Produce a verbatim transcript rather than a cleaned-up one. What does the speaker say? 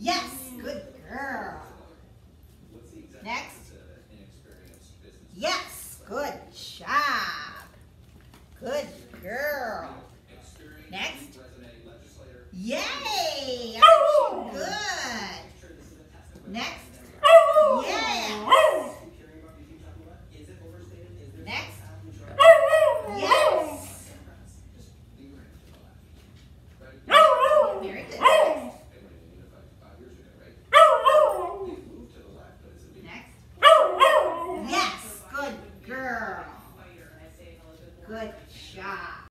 Yes, good girl. Next. Yes, good job. Good girl. Next. Yay! Good. Next. Yeah. Next. Yes. Very good. Next. Yes, good girl. Good job.